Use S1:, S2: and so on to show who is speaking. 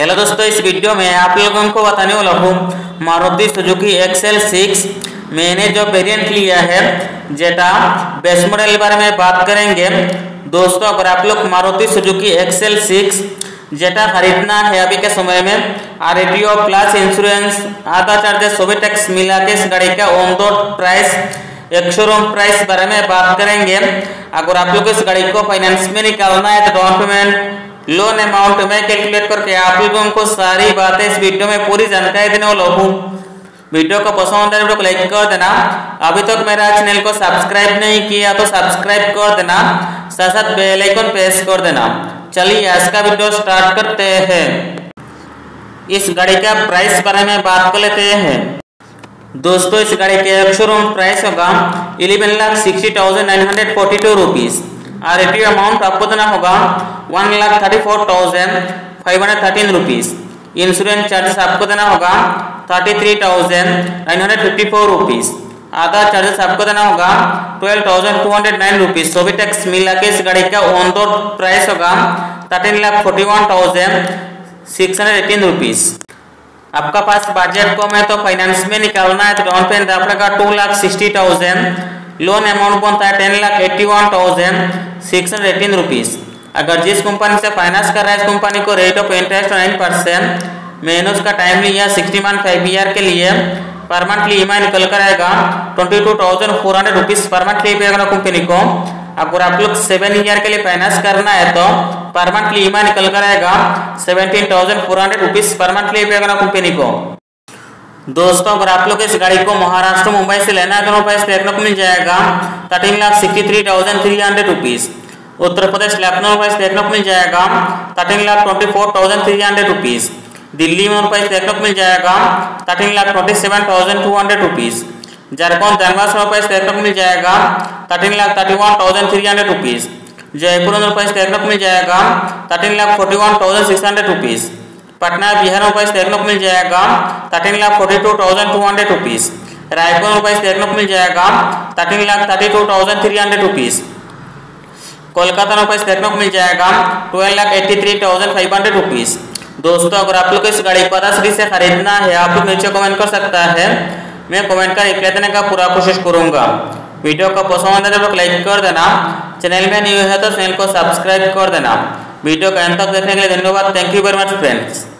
S1: Hello दोस्तों, इस video में आप लोगों को बताने वाला हूँ मारुति सुजुकी एक्सेल 6 मैंने जो वेरिएंट लिया है जेटा बेस मॉडल के बारे में बात करेंगे। दोस्तों, अगर आप लोग मारुति सुजुकी एक्सेल 6 जेटा खरीदना है अभी के समय में आरटीओ प्लस इंश्योरेंस आधा चार्जेस सभी टैक्स मिला के इस गाड़ी का ऑन रोड प्राइस एक शोरूम प्राइस बारे में बात करेंगे। अगर आप लोग इस गाड़ी को फाइनेंस में निकालना है तो डाउन पेमेंट लोन अमाउंट में कैलकुलेट करके आप लोगों को सारी बातें इस वीडियो में पूरी जानकारी देने वाला हूँ। वीडियो को पसंद है तो लाइक कर देना। अभी तक मेरा चैनल को सब्सक्राइब नहीं किया तो सब्सक्राइब कर देना, साथ साथ बेल आइकन प्रेस कर देना। चलिए आज का वीडियो स्टार्ट करते हैं। इस गाड़ी का प्राइस बारे में बात कर लेते हैं। दोस्तों, इस गाड़ी के शोरूम प्राइस होगा 11,60,942 रुपीज़। आरटीओ अमाउंट आपको देना होगा 1,34,513 रुपीज़। इंश्योरेंस चार्जेस आपको देना होगा 33,954 रुपीज़। आधा चार्जेस आपको देना होगा 12,209 रुपीज़। सभी टैक्स मिला के इस गाड़ी का ऑन रोड प्राइस होगा 13,41,618 रुपीज़। आपका पास बजट कम है तो फाइनेंस में निकालना है तो डाउन पेमेंट आपका 2,60,000, लोन अमाउंट बनता है 10,81,618 रुपीज़। अगर जिस कंपनी से फाइनेंस कर रहा है इस कंपनी को रेट ऑफ इंटरेस्ट 9%, मैंने उसका टाइम लिया 60 मंथ 5 ईयर के लिए। पर मंथली ई निकल कर आएगा 22,400 रुपीज़ पर मंथली पे कंपनी को। अगर आप लोग 7 ईयर के लिए फाइनेंस करना है तो पर मंथली ई निकल कर आएगा 17,400 रुपीज़ पर मंथली पे कंपनी को। दोस्तों, अगर आप लोग इस गाड़ी को महाराष्ट्र मुंबई से लेना है तो प्राइस देखने को मिल जाएगा 13,63,300 रुपीज़। उत्तर प्रदेश लखनऊ प्राइस देखने को मिल जाएगा 13,24,300 रुपीज़। दिल्ली में प्राइस देखने को मिल जाएगा 13,27,200 रुपीज़। झारखंड धनबाद में प्राइस देखने को मिल जाएगा 13,31,300 रुपीज़। जयपुर में प्राइस देखने को मिल जाएगा 13,41,600 रुपीज़। पटना बिहार में प्राइस देखने को मिल जाएगा 13,42,200 रुपीज़। रायपुर में प्राइस देखने को मिल जाएगा 13,32,300 रुपीज़। कोलकाता में प्राइस देखने को मिल जाएगा 12,83,500 रुपीज़। दोस्तों, अगर आप लोग इस गाड़ी को आधार से खरीदना है आप लोग नीचे कमेंट कर सकता है, मैं कमेंट का रिप्लाई देने का पूरा कोशिश करूँगा। वीडियो को पसंद है तो लाइक कर देना, चैनल में न्यू है तो चैनल को सब्सक्राइब कर देना। वीडियो का अंत तक देखने के लिए धन्यवाद। Thank you very much friends.